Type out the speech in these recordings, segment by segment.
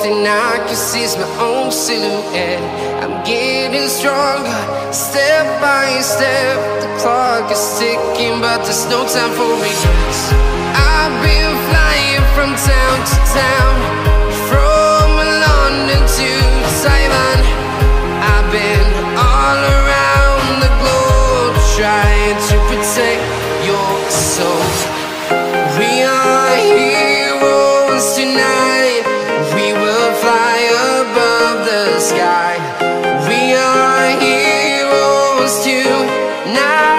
thing I can see is my own silhouette. I'm getting stronger, step by step. The clock is ticking, but there's no time for regrets. I've been flying from town to town, from London to Taiwan. I've been all around the globe, trying to protect your soul. We are heroes tonight. We will fly above the sky. We are heroes tonight.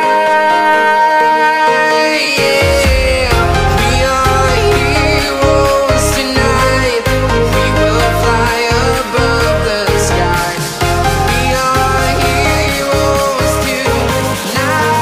Yeah. We are heroes tonight. We will fly above the sky. We are heroes tonight.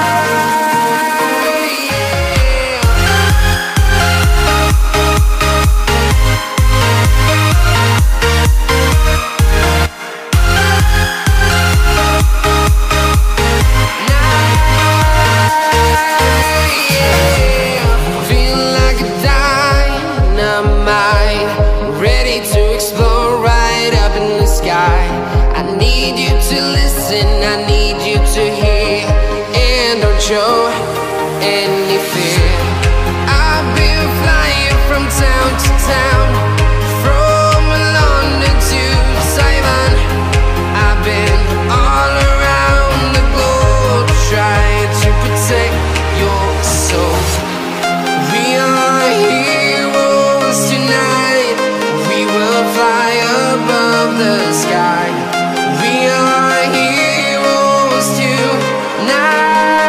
I need you to listen, I need you to hear, and don't show any fear. I've been flying from town to town, from London to Taiwan. I've been all around the globe, trying to protect your soul. We are heroes tonight. We will fly above the sky. We are heroes tonight.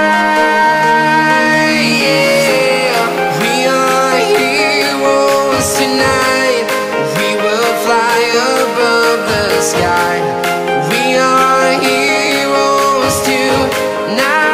Yeah. We are heroes tonight. We will fly above the sky. We are heroes tonight.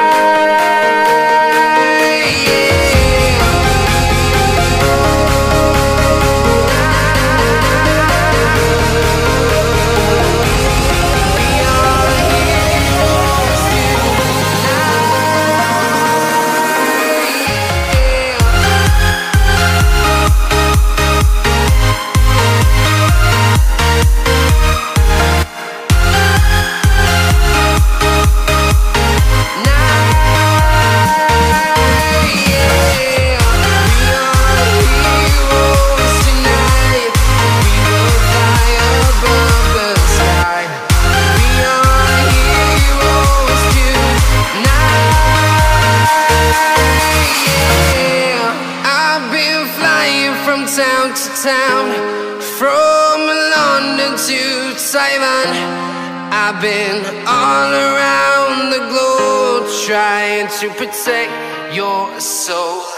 Town to town, from London to Taiwan. I've been all around the globe, trying to protect your soul.